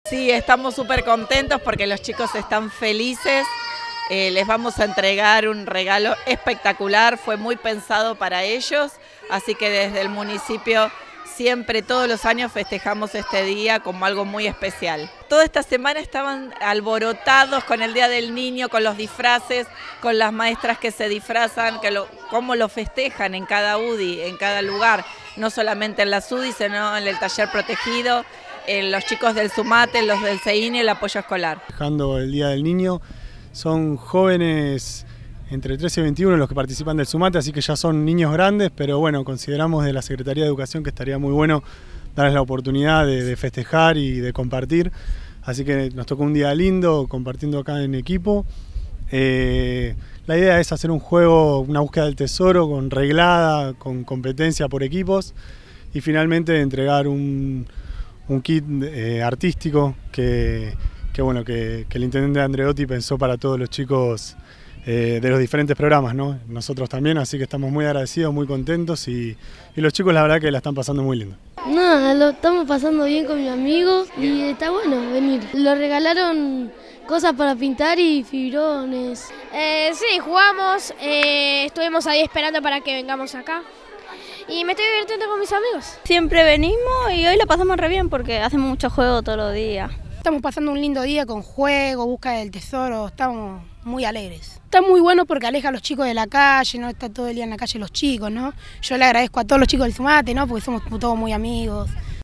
Sí, estamos súper contentos porque los chicos están felices. Les vamos a entregar un regalo espectacular, fue muy pensado para ellos, así que desde el municipio siempre, todos los años festejamos este día como algo muy especial. Toda esta semana estaban alborotados con el Día del Niño, con los disfraces, con las maestras que se disfrazan, cómo lo festejan en cada UDI, en cada lugar, no solamente en la SUDI, sino en el taller protegido, en los chicos del SUMATE, los del CEINI y el apoyo escolar. Festejando el Día del Niño, son jóvenes entre 13 y 21 los que participan del SUMATE, así que ya son niños grandes, pero bueno, consideramos de la Secretaría de Educación que estaría muy bueno darles la oportunidad de festejar y de compartir, así que nos tocó un día lindo compartiendo acá en equipo. La idea es hacer un juego, una búsqueda del tesoro con reglada, con competencia por equipos y finalmente entregar un kit artístico que el intendente Andreotti pensó para todos los chicos de los diferentes programas, ¿no? Nosotros también, así que estamos muy agradecidos, muy contentos y los chicos la verdad que la están pasando muy lindo. Nada, lo estamos pasando bien con mi amigo y está bueno venir. Lo regalaron cosas para pintar y fibrones. Sí, jugamos, estuvimos ahí esperando para que vengamos acá. Y me estoy divirtiendo con mis amigos. Siempre venimos y hoy lo pasamos re bien porque hacemos mucho juego todos los días. Estamos pasando un lindo día con juego, búsqueda del tesoro, estamos muy alegres. Está muy bueno porque aleja a los chicos de la calle, no está todo el día en la calle los chicos, ¿no? Yo le agradezco a todos los chicos del SUMATE, ¿no? Porque somos todos muy amigos.